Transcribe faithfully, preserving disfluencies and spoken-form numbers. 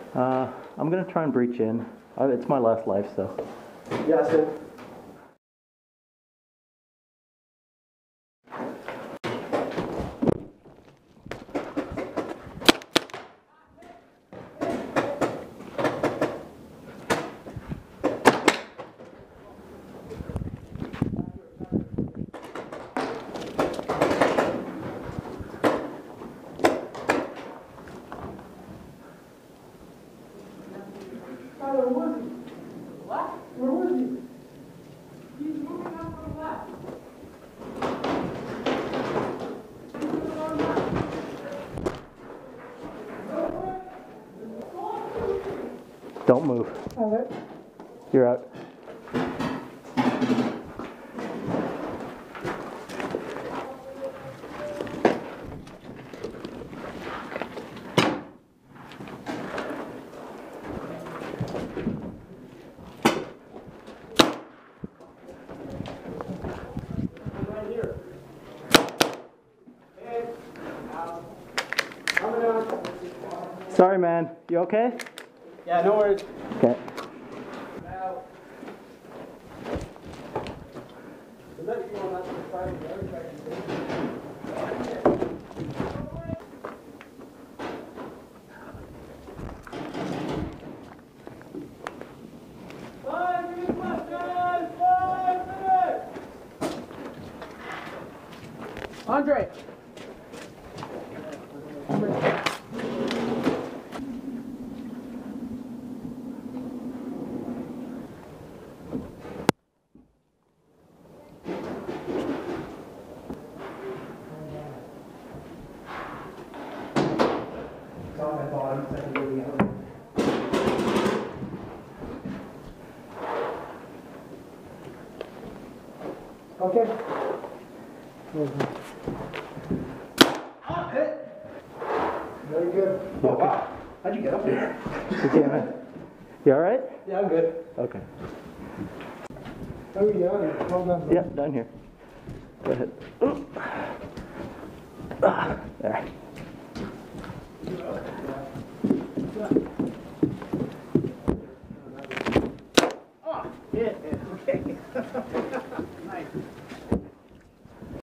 Uh, I'm gonna try and breach in. Uh, it's my last life, so. Yeah, so. Don't move. Okay. You're out. Sorry, man. You okay? Yeah, no worries. Okay. Andre. Okay. Ah, hit. Very good. You Oh, okay? wow. How'd you get up there? Okay, man. You alright? Yeah, I'm good. Okay. How are you doing? Well done. Yeah, down here. Go ahead. Ah, there.